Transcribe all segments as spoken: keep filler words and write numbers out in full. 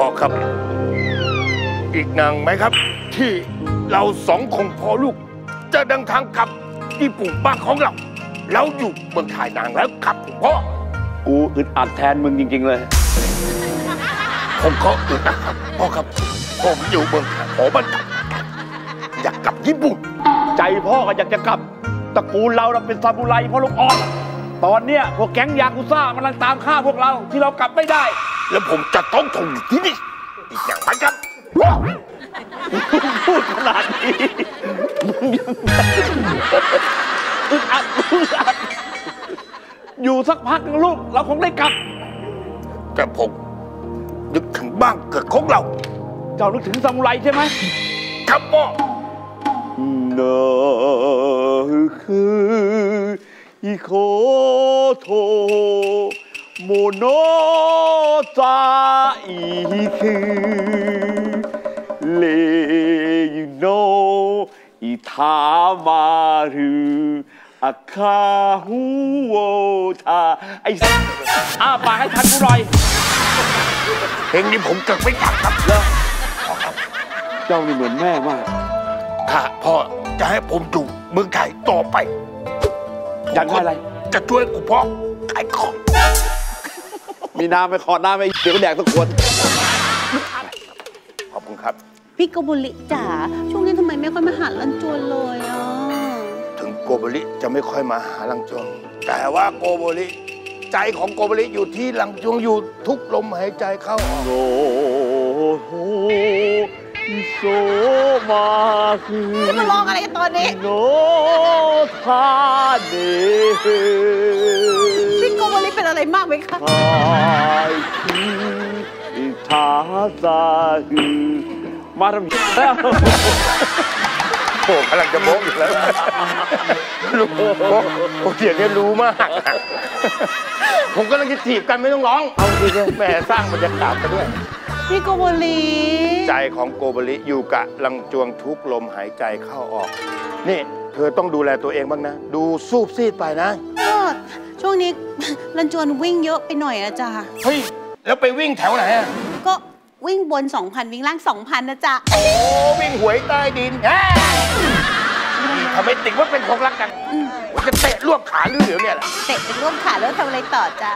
ครับอีกนางไหมครับที่เราสองคนพ่อลูกจะเดินทางกลับญี่ปุ่นบ้านของเราเราอยู่เมืองไทยนานแล้วครับคุณพ่อกูอึดอัดแทนมึงจริงๆเลยผมก็อึดอัดครับพ่อครับผมอยู่เมืองไทยผมมันอยากกลับญี่ปุ่นใจพ่อก็อยากจะกลับตระกูลเราเราเป็นซามูไรพ่อลูกอ่อนตอนเนี้ยพวกแก๊งยากุซ่ากำลังตามฆ่าพวกเราที่เรากลับไม่ได้แล้วผมจะต้องทนอยู่ที่นี่อีกอย่างไรครับพูดขนาดนี้มึงยังอึดอัดอึดอัดอยู่สักพักนึงลูกเราคงได้กลับแต่ผมนึกถึงบ้านเกิดของเราเจ้านึกถึงซามูไรใช่ไหมครับพ่อนาคืออิโคโทโมโนซาอิคือเลยูโนอิทามารุอาคาฮูโอทาไอ้อ้าปากให้ทันกูหน่อยเพลงนี้ผมเกิดไม่ทันครับเเจ้านี่เหมือนแม่มากถ้าพ่อจะให้ผมอยู่เมืองไทยต่อไปอยากได้อะไรจะช่วยกูพ่อขายของมีน้ำไปขอน้ำไปเดี๋ยวก็แดกทุกคนขอบคุณครับพี่โกบุริจ๋าช่วงนี้ทำไมไม่ค่อยมาหาลันจวนเลยอ่ะถึงโกบุริจะไม่ค่อยมาหาลังจวนแต่ว่าโกบุริใจของโกบุริอยู่ที่ลังจวนอยู่ทุกลมหายใจเข้าออกโอ้โหโซมาคือจะมาร้องอะไรกันตอนนี้โนทาเดพี่โกบุริเป็นอะไรมากไหมคะทายคือทาซาฮือมาทำยังไงโอ้กำลังจะโม้อีกแล้วรู้โอ้เดี๋ยวนี้รู้มากผมกำลังจะถีบกันไม่ต้องร้องเอาดิแม่สร้างบรรยากาศกันด้วยพี่โกบุริใจของโกบุริอยู่กับลังจวงทุกลมหายใจเข้าออกนี่เธอต้องดูแลตัวเองบ้างนะดูซูบซีดไปนะก็ช่วงนี้ลันจวนวิ่งเยอะไปหน่อยนะจ๊ะเฮ้ยแล้วไปวิ่งแถวไหนอ่ะก็วิ่งบน สองพัน วิ่งล่าง สองพัน นะจ๊ะโอ้วิ่งหวยใต้ดินทำไมติดว่าเป็นคนรักกันจะเตะรวบขาหรือเดี๋ยวเนี่ยล่ะเตะเป็นรวบขาแล้วทำอะไรต่อจ๊ะ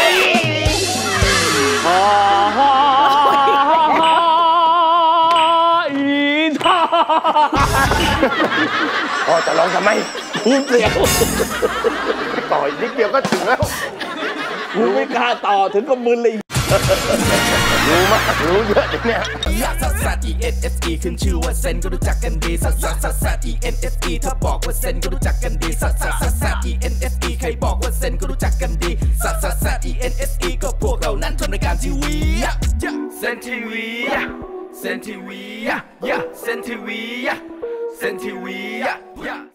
พ่อจะร้องทำไมพูดเดียวต่อยนิดเดียวก็ถึงแล้วกูไม่กล้าต่อถึงกับมึนเลยรู้มากรู้เยอะเดี๋ยวนี้ซัสซัส อี เอ็น เอส อี ขึ้นชื่อว่าเซนก็รู้จักกันดีซัสซัสซัสซัส อี เอ็น เอส อี ถ้าบอกว่าเซนก็รู้จักกันดีซัสซัสซัสซัส อี เอ็น เอส อี ใครบอกว่าเซนก็รู้จักกันดีซัสซัสซัส อี เอ็น เอส อี ก็พวกเรานั้นทำรายการทีวีเซนทีวีเซนทีวีเซนทีวีเซนทีวี